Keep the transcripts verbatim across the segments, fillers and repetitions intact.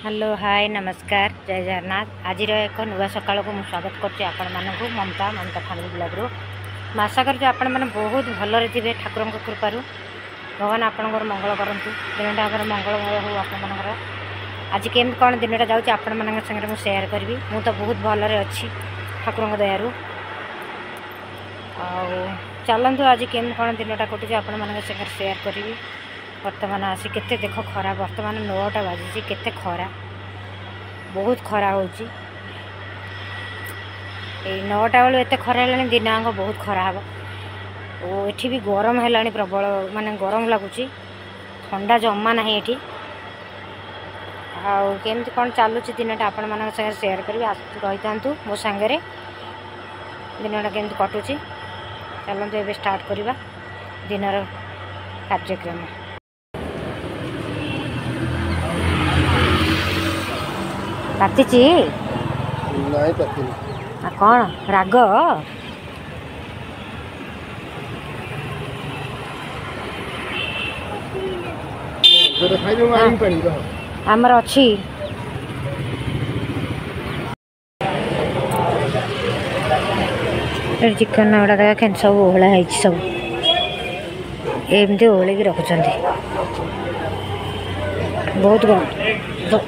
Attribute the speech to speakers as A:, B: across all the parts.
A: Hello hi नमस्कार जय जगन्नाथ। आज एक नुआ सकाल को स्वागत करुँच आपण मानक ममता ममता फैमिली ब्लॉग रू आशा कर आपण मैंने बहुत भलरे थे ठाकुर कृपार भगवान आपणकर मंगल करूँ दिनटा मंगलमय हो आपर आज केम कौन दिनटा जाऊँगी आपण मान संगे मुझे सेयार करी मु तो बहुत भलरे अच्छी ठाकुर दयारू चलतु आज केम कौन दिनटा कटुचे आपण मान संगे सेयार करी। बर्तमान आसी केते देख खरा बर्तमान नौटा बाजी केते खरा बहुत खरा होची नौटा बेलू एत खरा है दिनाक बहुत खरा हम एठी भी गरम है प्रबल माने गरम लगुच ठंडा जमा ना ये आमती कौन चलुची दिनटा आपण मान संगे सेयार करी रही था मो सांगे दिनटा केमती कटुची चलते ए स्टार्ट करवा दिनर कार्यक्रम। पातिची
B: नहीं पाती
A: आ कौन राग आमर अच्छी चिकन गुड़ा देखा के सब ओहला है सब एमती ओहल रखुंट बहुत गरम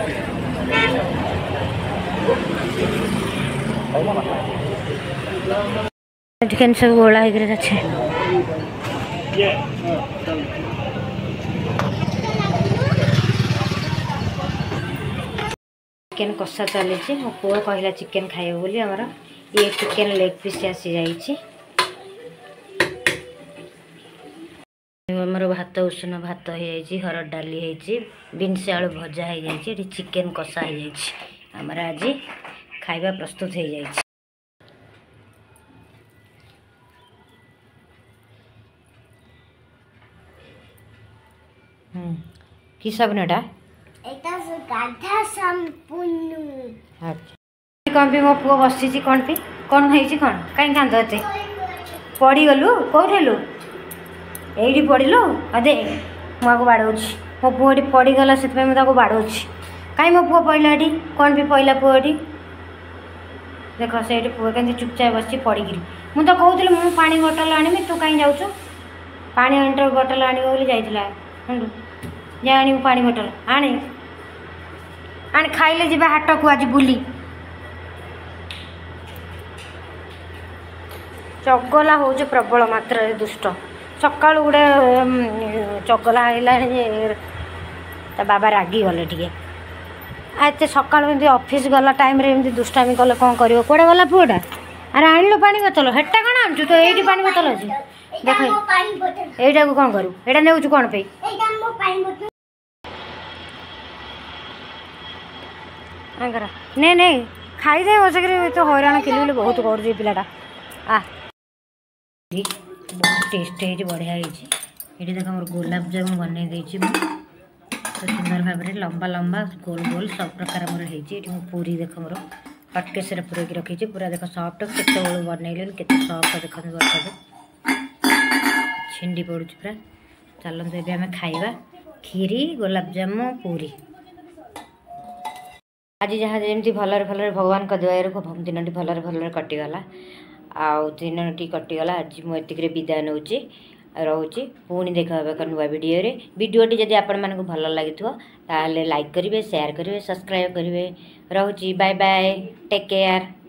A: चिकन सब गोला है चिकेन कषा चली मो पुआ कहला चिकेन खाइब बोली आमर ये चिकेन लेग पीस आसी जाइए आमर भात उषुना भात हो जाइए हरड़ डाली है बीन्स आलू भजा हो जाइए चिकेन कषा हो जाइए आमर आज खाइबा प्रस्तुत हो जाइए। हम्म कि सब नेटा
C: एटा गाधा संपूर्ण
A: अच्छा कौन भी मो पुओ बसी कौन भी कौन है कौन कहीं कांदते पड़ी गलु कौटेलु यही पड़लु अदे मुझे बाड़ौ मो पुओ पड़गला से बाड़ौ कहीं मो पुओ पड़ा ये कौन भी पड़ा पुओ देख से पुओ के चुपचाप बस पड़ी मुझे कहूली मुझे पानी बोतल आनी तू कहीं जाऊँ पानी आंटर बोतल आण बोली जाइला जा आनी पानी बोतल आने आने खाइले जी हाट को आज बुली चगला हो प्रबल मात्रा दुष्ट सका गोटे चगला है बाबा रागी गले टे एत सका ऑफिस गला टाइम रे दुष्टामी कले कौन कर कौड़े गला पुआटा अरे आणलु पानी बोतल हेटा कौन आनु तो ये पानी बोतल अच्छी देख यहीटा को कौन करूँ यहाँ नेऊ कौन पे नहीं नहीं खाई दे बस तो हैरान किलो बहुत कर पिलाटा आ बहुत टेस्ट है बढ़िया ये देख मोर गुलाब जामुन बन तो सुंदर भाव में लंबा लंबा गोल गोल सब प्रकार मोर है पूरी देख मोर हटकेस पूरा रखी पूरा देख सफ्ट केत बनइले के सफ्ट देख छिंडी पड़ू पूरा चलते ये आम खाइबा खीरी गुलाब जामुन पूरी आज जहाँ जमी भलरे भलरे भगवान का दया दिन टी भलरे भलरे कटिगला आउ दिन टी कटिगला आज मुझे विदाय नौ रोचे पुणी देखा एक नुआ वीडियो रे वीडियोटी जदि आपण मानक भल लगी लाइक करेंगे शेयर करेंगे सब्सक्राइब करेंगे रोचे बाय बाय टेक केयर।